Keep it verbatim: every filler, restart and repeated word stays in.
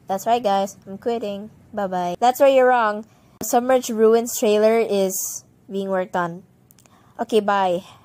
That's right, guys. I'm quitting. Bye-bye. That's where you're wrong. Submerged Ruins trailer is being worked on. Okay, bye.